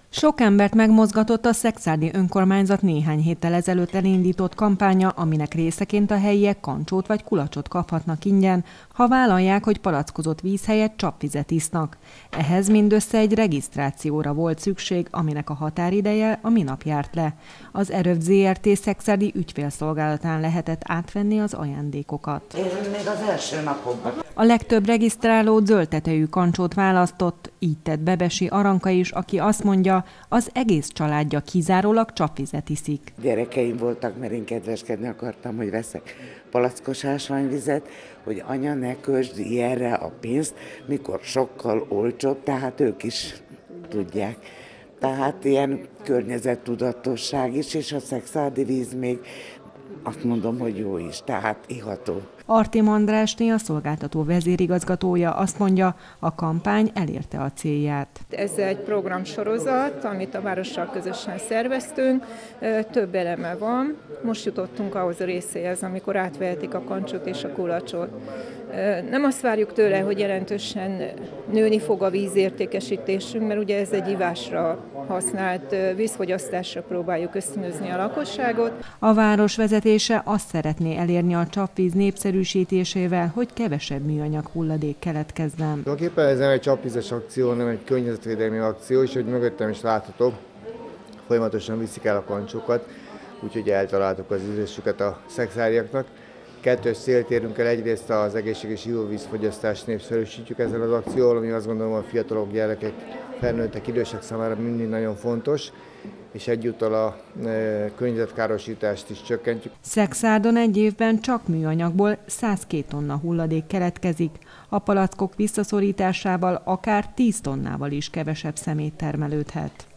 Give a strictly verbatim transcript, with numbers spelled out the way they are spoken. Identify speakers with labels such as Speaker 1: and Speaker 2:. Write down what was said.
Speaker 1: Sok embert megmozgatott a szekszárdi önkormányzat néhány héttel ezelőtt elindított kampánya, aminek részeként a helyiek kancsót vagy kulacsot kaphatnak ingyen, ha vállalják, hogy palackozott víz helyett csapvizet isznak. Ehhez mindössze egy regisztrációra volt szükség, aminek a határideje a minap járt le. Az Eröv zé er té szekszárdi ügyfélszolgálatán lehetett átvenni az ajándékokat.
Speaker 2: Én még az első napokban.
Speaker 1: A legtöbb regisztráló zöldtetejű kancsót választott, így tett Bebesi Aranka is, aki azt mondja, az egész családja kizárólag csapvizet iszik.
Speaker 2: Gyerekeim voltak, mert én kedveskedni akartam, hogy veszek palackos ásványvizet, hogy anya, ne költsd ilyenre a pénzt, mikor sokkal olcsóbb, tehát ők is tudják. Tehát ilyen környezettudatosság is, és a szekszárdi víz még azt mondom, hogy jó is, tehát iható.
Speaker 1: Artim Andrásné, a szolgáltató vezérigazgatója azt mondja, a kampány elérte a célját.
Speaker 3: Ez egy programsorozat, amit a várossal közösen szerveztünk, több eleme van. Most jutottunk ahhoz a részéhez, amikor átvehetik a kancsot és a kulacsot. Nem azt várjuk tőle, hogy jelentősen nőni fog a vízértékesítésünk, mert ugye ez egy ivásra használt vízfogyasztásra próbáljuk ösztönözni a lakosságot.
Speaker 1: A város vezetése azt szeretné elérni a csapvíz népszerűsítésével, hogy kevesebb műanyag hulladék keletkezzen.
Speaker 4: Tulajdonképpen ez nem egy csapvízes akció, hanem egy környezetvédelmi akció, és hogy mögöttem is látható, folyamatosan viszik el a kancsókat, úgyhogy eltaláltuk az ízlésüket a szekszáriaknak. Kettős célt érünk el, egyrészt az egészséges ivóvízfogyasztást népszerűsítjük ezzel az akcióval, ami azt gondolom a fiatalok, gyerekek, felnőttek, idősek számára mindig nagyon fontos, és egyúttal a e, környezetkárosítást is csökkentjük.
Speaker 1: Szekszárdon egy évben csak műanyagból százkettő tonna hulladék keletkezik, a palackok visszaszorításával akár tíz tonnával is kevesebb szemét termelődhet.